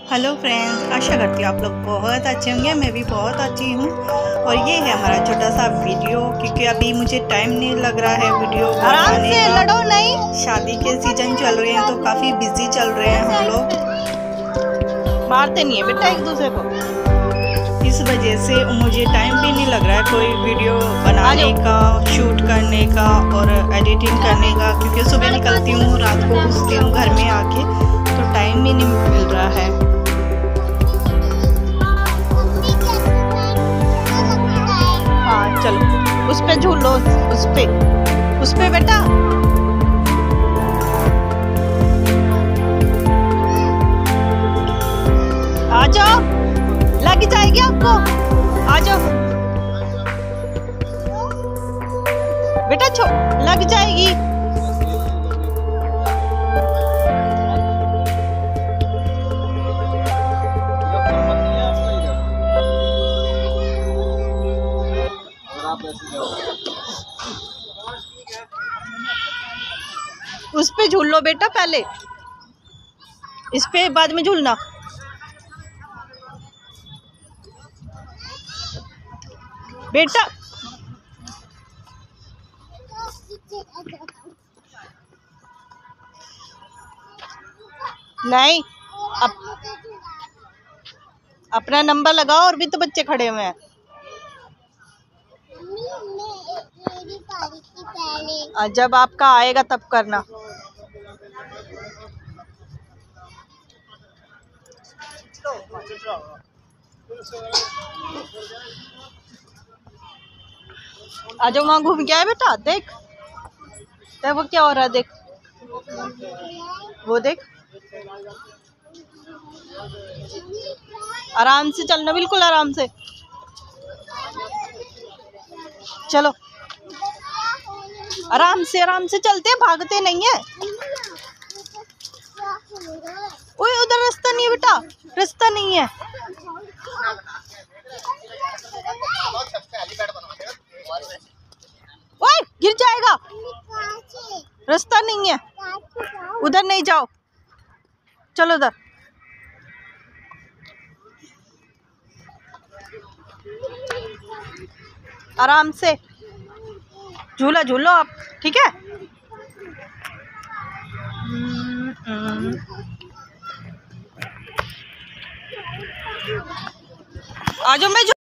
Hello friends, आशा करती हूँ आप लोग बहुत अच्छे होंगे। मैं भी बहुत अच्छी हूँ। और ये है हमारा छोटा सा वीडियो, क्योंकि अभी मुझे टाइम नहीं लग रहा है वीडियो बनाने का। लड़ो नहीं, शादी के सीजन चल रहे हैं तो काफ़ी बिजी चल रहे हैं हम लोग। मारते नहीं है बेटा एक दूसरे को, इस वजह से मुझे टाइम भी नहीं लग रहा है कोई वीडियो बनाने का, शूट करने का और एडिटिंग करने का, क्योंकि सुबह निकलती हूँ, रात को घुसती हूँ घर में आके, तो टाइम भी नहीं मिल रहा है। हाँ चलो उस पे झूलो, उस पे बेटा। आ जाओ, लग जाएगी आपको, आ जाओ बेटा, लग जाएगी। उस पे झूल लो बेटा पहले, इस पे बाद में झूलना। बेटा नहीं, अपना नंबर लगाओ, और भी तो बच्चे खड़े हुए हैं। जब आपका आएगा तब करना। आ जाओ, वहाँ घूम के आए बेटा, देख वो क्या हो रहा है, देख वो देख। आराम से चलना, बिल्कुल आराम से चलो, आराम से चलते, भागते नहीं है। ओए उधर रास्ता नहीं है बेटा, रास्ता नहीं है। ओए गिर जाएगा, रास्ता नहीं है, उधर नहीं जाओ, चलो उधर। आराम से झूला झूलो आप, ठीक है। आ जाओ, मैं